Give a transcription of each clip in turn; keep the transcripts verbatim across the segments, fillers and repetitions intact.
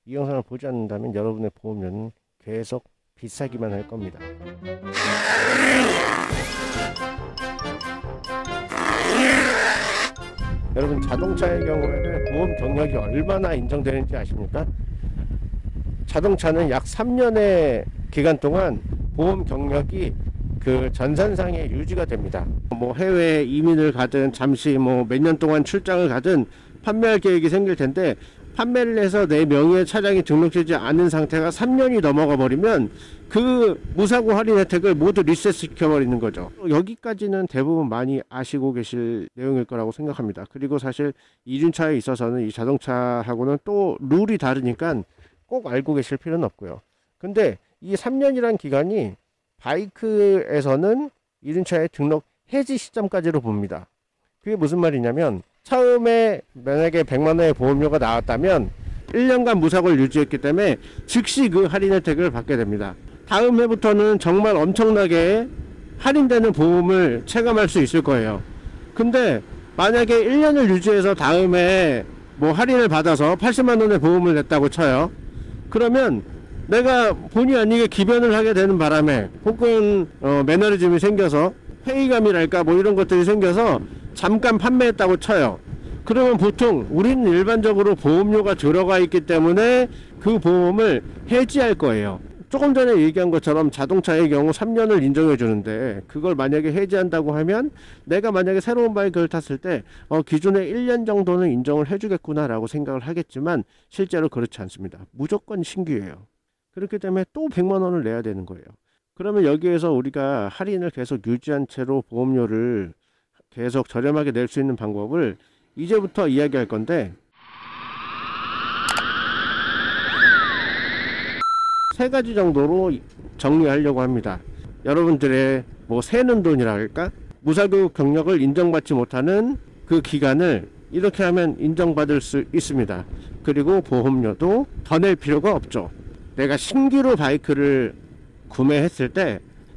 이 영상을 보지 않는다면 여러분의 보험료는 계속 비싸기만 할 겁니다. 여러분, 자동차의 경우에는 보험 경력이 얼마나 인정되는지 아십니까? 자동차는 약 삼 년의 기간 동안 보험 경력이 그 전산상에 유지가 됩니다. 뭐 해외 이민을 가든 잠시 뭐 몇 년 동안 출장을 가든 판매할 계획이 생길 텐데, 판매를 해서 내 명의의 차량이 등록되지 않은 상태가 삼 년이 넘어가 버리면 그 무사고 할인 혜택을 모두 리셋 시켜 버리는 거죠. 여기까지는 대부분 많이 아시고 계실 내용일 거라고 생각합니다. 그리고 사실 이륜차에 있어서는 이 자동차하고는 또 룰이 다르니까 꼭 알고 계실 필요는 없고요. 근데 이 삼 년이란 기간이 바이크에서는 이륜차의 등록 해지 시점까지로 봅니다. 그게 무슨 말이냐면, 처음에 만약에 백만 원의 보험료가 나왔다면 일 년간 무사고를 유지했기 때문에 즉시 그 할인 혜택을 받게 됩니다. 다음 해부터는 정말 엄청나게 할인되는 보험을 체감할 수 있을 거예요. 근데 만약에 일 년을 유지해서 다음에 뭐 할인을 받아서 팔십만 원의 보험을 냈다고 쳐요. 그러면 내가 본의 아니게 기변을 하게 되는 바람에, 혹은 어, 매너리즘이 생겨서 회의감이랄까 뭐 이런 것들이 생겨서 잠깐 판매했다고 쳐요. 그러면 보통 우리는 일반적으로 보험료가 들어가 있기 때문에 그 보험을 해지할 거예요. 조금 전에 얘기한 것처럼 자동차의 경우 삼 년을 인정해 주는데, 그걸 만약에 해지한다고 하면 내가 만약에 새로운 바이크를 탔을 때 어, 기존에 일 년 정도는 인정을 해주겠구나 라고 생각을 하겠지만, 실제로 그렇지 않습니다. 무조건 신규예요. 그렇기 때문에 또 백만 원을 내야 되는 거예요. 그러면 여기에서 우리가 할인을 계속 유지한 채로 보험료를 계속 저렴하게 낼 수 있는 방법을 이제부터 이야기할 건데, 세 가지 정도로 정리하려고 합니다. 여러분들의 뭐 새는 돈이라 할까? 무사고 경력을 인정받지 못하는 그 기간을 이렇게 하면 인정받을 수 있습니다. 그리고 보험료도 더 낼 필요가 없죠. 내가 신규로 바이크를 구매했을 때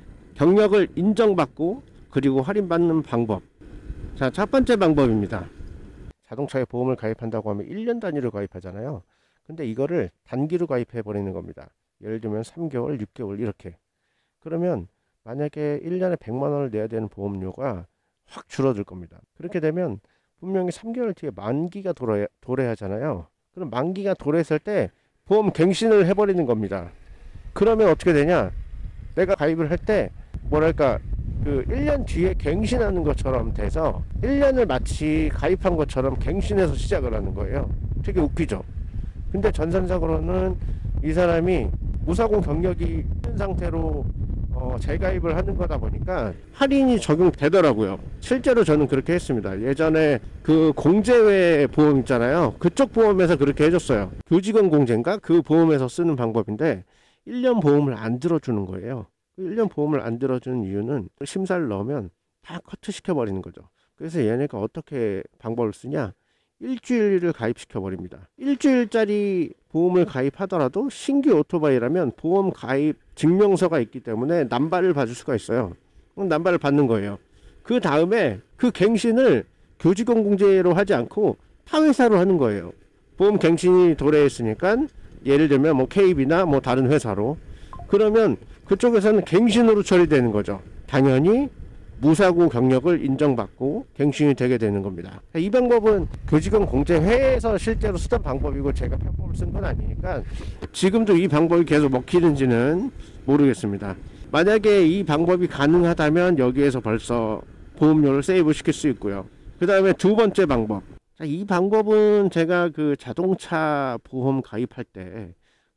경력을 인정받고 그리고 할인받는 방법. 자, 첫 번째 방법입니다. 자동차에 보험을 가입한다고 하면 일 년 단위로 가입하잖아요. 근데 이거를 단기로 가입해 버리는 겁니다. 예를 들면 삼 개월, 육 개월 이렇게. 그러면 만약에 일 년에 백만 원을 내야 되는 보험료가 확 줄어들 겁니다. 그렇게 되면 분명히 삼 개월 뒤에 만기가 도래, 도래하잖아요. 그럼 만기가 도래했을 때 보험 갱신을 해버리는 겁니다. 그러면 어떻게 되냐? 내가 가입을 할 때 뭐랄까, 그 일 년 뒤에 갱신하는 것처럼 돼서 일 년을 마치 가입한 것처럼 갱신해서 시작을 하는 거예요. 되게 웃기죠? 근데 전산상으로는 이 사람이 무사고 경력이 있는 상태로 어, 재가입을 하는 거다 보니까 할인이 적용되더라고요. 실제로 저는 그렇게 했습니다. 예전에 그 공제회 보험 있잖아요. 그쪽 보험에서 그렇게 해줬어요. 교직원 공제인가? 그 보험에서 쓰는 방법인데 일 년 보험을 안 들어주는 거예요. 일 년 보험을 안 들어주는 이유는 심사를 넣으면 다 커트 시켜버리는 거죠. 그래서 얘네가 어떻게 방법을 쓰냐? 일주일을 가입시켜 버립니다. 일주일짜리 보험을 가입하더라도 신규 오토바이라면 보험 가입 증명서가 있기 때문에 남발을 받을 수가 있어요. 그럼 남발을 받는 거예요. 그 다음에 그 갱신을 교직원 공제로 하지 않고 타회사로 하는 거예요. 보험 갱신이 도래했으니까 예를 들면 뭐 케이비나 뭐 다른 회사로, 그러면 그쪽에서는 갱신으로 처리되는 거죠. 당연히 무사고 경력을 인정받고 갱신이 되게 되는 겁니다. 이 방법은 교직원 공제회에서 실제로 쓰던 방법이고 제가 편법을 쓴 건 아니니까 지금도 이 방법이 계속 먹히는지는 모르겠습니다. 만약에 이 방법이 가능하다면 여기에서 벌써 보험료를 세이브 시킬 수 있고요. 그 다음에 두 번째 방법. 이 방법은 제가 그 자동차 보험 가입할 때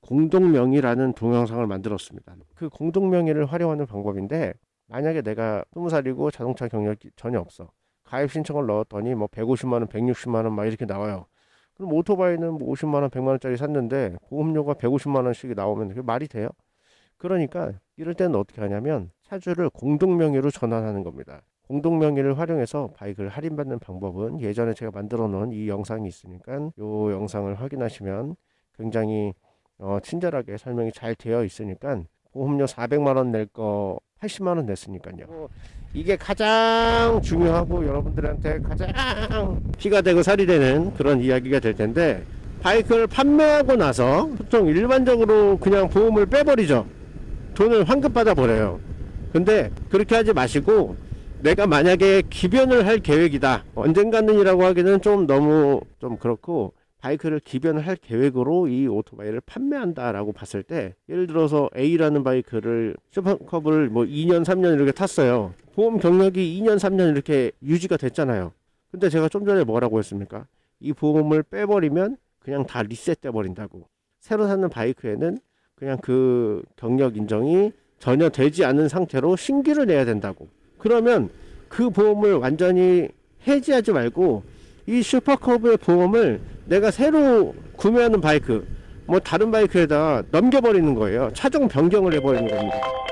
공동명의라는 동영상을 만들었습니다. 그 공동명의를 활용하는 방법인데, 만약에 내가 스무 살이고 자동차 경력이 전혀 없어. 가입 신청을 넣었더니 뭐 백오십만 원, 백육십만 원 막 이렇게 나와요. 그럼 오토바이는 뭐 오십만 원, 백만 원짜리 샀는데 보험료가 백오십만 원씩이 나오면 그게 말이 돼요? 그러니까 이럴 때는 어떻게 하냐면 차주를 공동명의로 전환하는 겁니다. 공동명의를 활용해서 바이크를 할인받는 방법은 예전에 제가 만들어 놓은 이 영상이 있으니까 이 영상을 확인하시면 굉장히 어, 친절하게 설명이 잘 되어 있으니까 보험료 사백만 원 낼 거 팔십만 원 냈으니까요. 이게 가장 중요하고 여러분들한테 가장 피가 되고 살이 되는 그런 이야기가 될 텐데, 바이크를 판매하고 나서 보통 일반적으로 그냥 보험을 빼버리죠. 돈을 환급받아 버려요. 근데 그렇게 하지 마시고, 내가 만약에 기변을 할 계획이다, 언젠가는이라고 하기는 좀 너무 좀 그렇고, 바이크를 기변을 할 계획으로 이 오토바이를 판매한다 라고 봤을 때, 예를 들어서 A라는 바이크를 슈퍼컵을 뭐 이 년 삼 년 이렇게 탔어요. 보험 경력이 이 년 삼 년 이렇게 유지가 됐잖아요. 근데 제가 좀 전에 뭐라고 했습니까? 이 보험을 빼버리면 그냥 다 리셋돼 버린다고. 새로 사는 바이크에는 그냥 그 경력 인정이 전혀 되지 않은 상태로 신규를 내야 된다고. 그러면 그 보험을 완전히 해지하지 말고 이 슈퍼커브의 보험을 내가 새로 구매하는 바이크, 뭐 다른 바이크에다 넘겨버리는 거예요. 차종 변경을 해버리는 겁니다.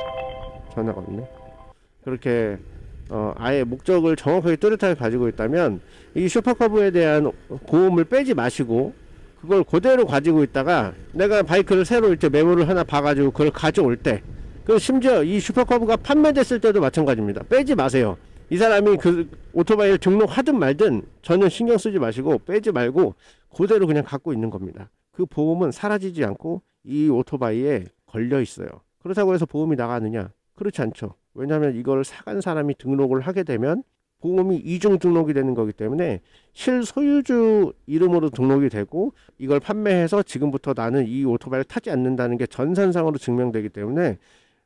전화가 없네. 그렇게 어, 아예 목적을 정확하게 뚜렷하게 가지고 있다면 이 슈퍼커브에 대한 보험을 빼지 마시고 그걸 그대로 가지고 있다가 내가 바이크를 새로 이렇게 메모를 하나 봐가지고 그걸 가져올 때, 그 심지어 이 슈퍼커브가 판매됐을 때도 마찬가지입니다. 빼지 마세요. 이 사람이 그 오토바이를 등록하든 말든 전혀 신경 쓰지 마시고 빼지 말고 그대로 그냥 갖고 있는 겁니다. 그 보험은 사라지지 않고 이 오토바이에 걸려 있어요. 그렇다고 해서 보험이 나가느냐? 그렇지 않죠. 왜냐하면 이걸 사간 사람이 등록을 하게 되면 보험이 이중 등록이 되는 거기 때문에 실소유주 이름으로 등록이 되고, 이걸 판매해서 지금부터 나는 이 오토바이를 타지 않는다는 게 전산상으로 증명되기 때문에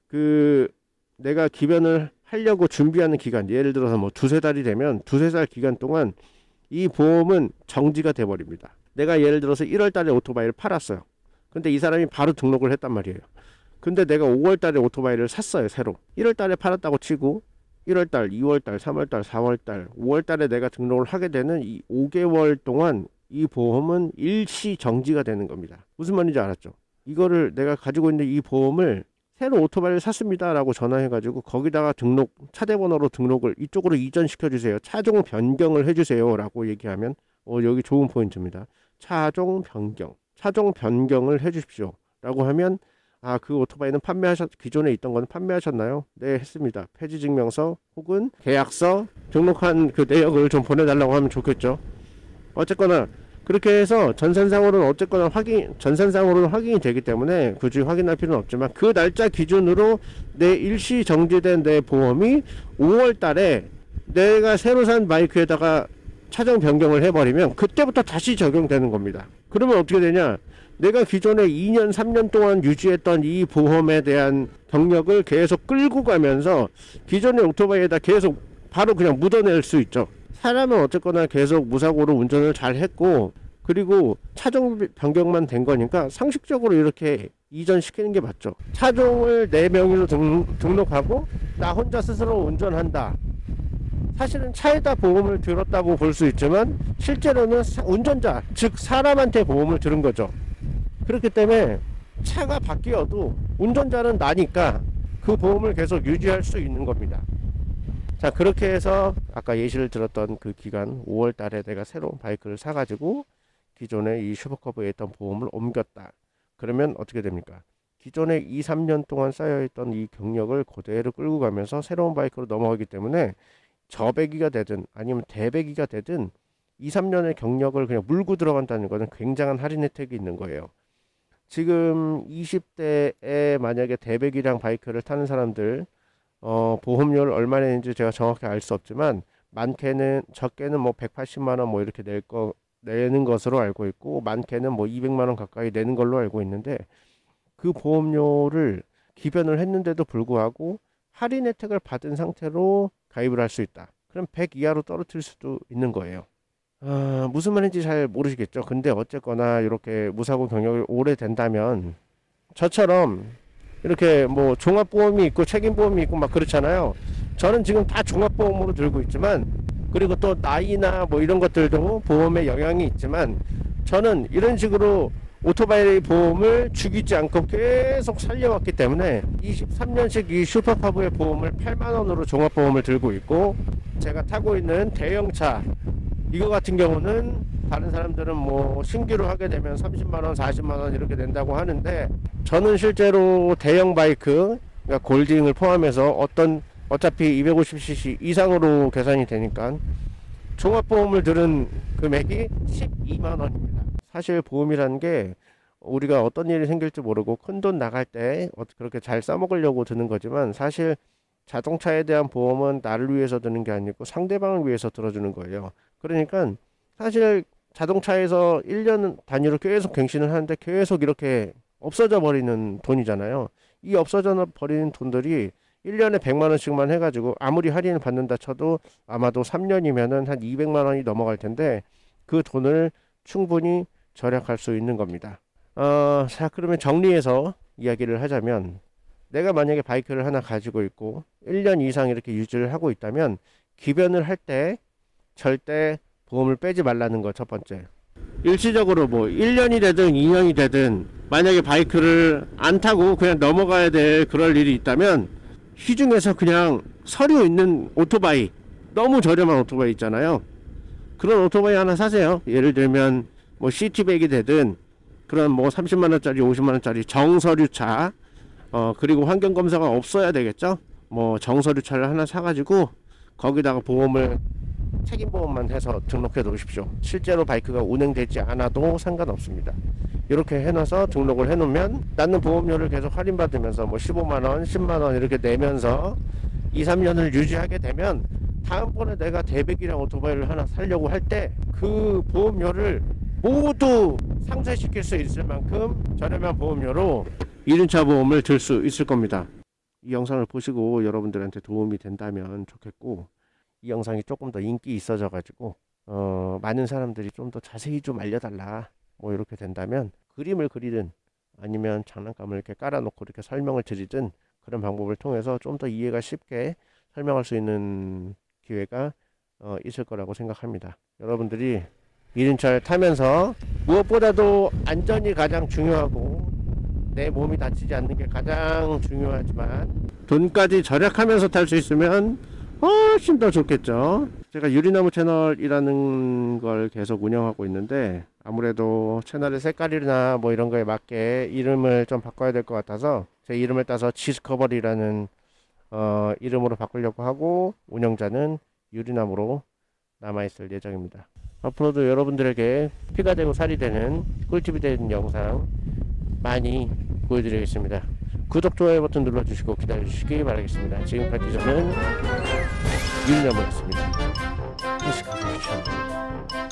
그 내가 기변을 하려고 준비하는 기간, 예를 들어서 뭐 두세 달이 되면 두세 달 기간 동안 이 보험은 정지가 돼 버립니다. 내가 예를 들어서 일월 달에 오토바이를 팔았어요. 근데 이 사람이 바로 등록을 했단 말이에요. 근데 내가 오월 달에 오토바이를 샀어요. 새로 일월 달에 팔았다고 치고 일월 달, 이월 달, 삼월 달, 사월 달, 오월 달에 내가 등록을 하게 되는 이 오 개월 동안 이 보험은 일시 정지가 되는 겁니다. 무슨 말인지 알았죠? 이거를 내가 가지고 있는 이 보험을 새로 오토바이를 샀습니다 라고 전화해가지고 거기다가 등록, 차대번호로 등록을 이쪽으로 이전시켜 주세요, 차종 변경을 해주세요 라고 얘기하면 어 여기 좋은 포인트입니다. 차종 변경, 차종 변경을 해주십시오 라고 하면, 아, 그 오토바이는 판매하셨, 기존에 있던 건 판매하셨나요? 네, 했습니다. 폐지증명서 혹은 계약서, 등록한 그 내역을 좀 보내달라고 하면 좋겠죠. 어쨌거나 그렇게 해서 전산상으로는 어쨌거나 확인, 전산상으로는 확인이 되기 때문에 굳이 확인할 필요는 없지만, 그 날짜 기준으로 내 일시 정지된 내 보험이 오월 달에 내가 새로 산 바이크에다가 차종 변경을 해버리면 그때부터 다시 적용되는 겁니다. 그러면 어떻게 되냐? 내가 기존에 이 년 삼 년 동안 유지했던 이 보험에 대한 경력을 계속 끌고 가면서 기존의 오토바이에다 계속 바로 그냥 묻어낼 수 있죠. 사람은 어쨌거나 계속 무사고로 운전을 잘 했고, 그리고 차종 변경만 된 거니까 상식적으로 이렇게 이전시키는 게 맞죠. 차종을 내 명의로 등, 등록하고 나 혼자 스스로 운전한다. 사실은 차에다 보험을 들었다고 볼 수 있지만 실제로는 운전자, 즉 사람한테 보험을 들은 거죠. 그렇기 때문에 차가 바뀌어도 운전자는 나니까 그 보험을 계속 유지할 수 있는 겁니다. 자, 그렇게 해서 아까 예시를 들었던 그 기간 오월 달에 내가 새로운 바이크를 사가지고 기존에 이 슈퍼커브에 있던 보험을 옮겼다. 그러면 어떻게 됩니까? 기존에 이, 삼 년 동안 쌓여있던 이 경력을 그대로 끌고 가면서 새로운 바이크로 넘어가기 때문에 저배기가 되든 아니면 대배기가 되든 이, 삼 년의 경력을 그냥 물고 들어간다는 것은 굉장한 할인 혜택이 있는 거예요. 지금 이십 대에 만약에 대배기량 바이크를 타는 사람들, 어, 보험료를 얼마 내는지 제가 정확히 알 수 없지만 많게는, 적게는 뭐 백팔십만 원 뭐 이렇게 낼 거, 내는 것으로 알고 있고, 많게는 뭐 이백만 원 가까이 내는 걸로 알고 있는데, 그 보험료를 기변을 했는데도 불구하고 할인 혜택을 받은 상태로 가입을 할 수 있다. 그럼 백 이하로 떨어뜨릴 수도 있는 거예요. 아, 무슨 말인지 잘 모르시겠죠. 근데 어쨌거나 이렇게 무사고 경력이 오래 된다면, 저처럼 이렇게 뭐 종합보험이 있고 책임보험이 있고 막 그렇잖아요. 저는 지금 다 종합보험으로 들고 있지만, 그리고 또 나이나 뭐 이런 것들도 보험에 영향이 있지만, 저는 이런 식으로 오토바이 보험을 죽이지 않고 계속 살려왔기 때문에 이십삼 년식 이 슈퍼카브의 보험을 팔만 원으로 종합보험을 들고 있고, 제가 타고 있는 대형차 이거 같은 경우는 다른 사람들은 뭐 신규로 하게 되면 삼십만 원, 사십만 원 이렇게 낸다고 하는데, 저는 실제로 대형 바이크, 그러니까 골딩을 포함해서 어떤 어차피 이백오십 씨씨 이상으로 계산이 되니까 종합보험을 들은 금액이 십이만 원입니다. 사실 보험이라는 게 우리가 어떤 일이 생길지 모르고 큰 돈 나갈 때 그렇게 잘 써먹으려고 드는 거지만, 사실 자동차에 대한 보험은 나를 위해서 드는 게 아니고 상대방을 위해서 들어주는 거예요. 그러니까 사실 자동차에서 일 년 단위로 계속 갱신을 하는데 계속 이렇게 없어져 버리는 돈이잖아요. 이 없어져 버리는 돈들이 일 년에 백만 원씩만 해가지고 아무리 할인을 받는다 쳐도 아마도 삼 년이면은 한 이백만 원이 넘어갈 텐데, 그 돈을 충분히 절약할 수 있는 겁니다. 어, 자, 그러면 정리해서 이야기를 하자면, 내가 만약에 바이크를 하나 가지고 있고 일 년 이상 이렇게 유지를 하고 있다면 기변을 할 때 절대 보험을 빼지 말라는 거 첫 번째. 일시적으로 뭐 일 년이 되든 이 년이 되든 만약에 바이크를 안 타고 그냥 넘어가야 될 그럴 일이 있다면, 시중에서 그냥 서류 있는 오토바이, 너무 저렴한 오토바이 있잖아요. 그런 오토바이 하나 사세요. 예를 들면 뭐 시티백이 되든 그런 뭐 삼십만 원짜리 오십만 원짜리 정서류차, 어 그리고 환경검사가 없어야 되겠죠. 뭐 정서류차를 하나 사가지고 거기다가 보험을 책임보험만 해서 등록해 놓으십시오. 실제로 바이크가 운행되지 않아도 상관없습니다. 이렇게 해놔서 등록을 해놓으면 나는 보험료를 계속 할인받으면서 뭐 십오만 원, 십만 원 이렇게 내면서 이, 삼 년을 유지하게 되면, 다음번에 내가 대백이랑 오토바이를 하나 사려고 할 때 그 보험료를 모두 상쇄시킬 수 있을 만큼 저렴한 보험료로 이륜차 보험을 들 수 있을 겁니다. 이 영상을 보시고 여러분들한테 도움이 된다면 좋겠고, 이 영상이 조금 더 인기 있어져 가지고 어, 많은 사람들이 좀 더 자세히 좀 알려달라, 뭐 이렇게 된다면 그림을 그리든 아니면 장난감을 이렇게 깔아놓고 이렇게 설명을 드리든 그런 방법을 통해서 좀 더 이해가 쉽게 설명할 수 있는 기회가 어, 있을 거라고 생각합니다. 여러분들이 이륜차를 타면서 무엇보다도 안전이 가장 중요하고 내 몸이 다치지 않는 게 가장 중요하지만, 돈까지 절약하면서 탈 수 있으면 훨씬 더 좋겠죠. 제가 유리나무 채널이라는 걸 계속 운영하고 있는데, 아무래도 채널의 색깔이나 뭐 이런 거에 맞게 이름을 좀 바꿔야 될 것 같아서 제 이름을 따서 디스커버리라는 어, 이름으로 바꾸려고 하고, 운영자는 유리나무로 남아있을 예정입니다. 앞으로도 여러분들에게 피가 되고 살이 되는 꿀팁이 되는 영상 많이 보여드리겠습니다. 구독, 좋아요 버튼 눌러주시고 기다려주시기 바라겠습니다. 지금까지 저는 유리나무였습니다. 이식하십시오.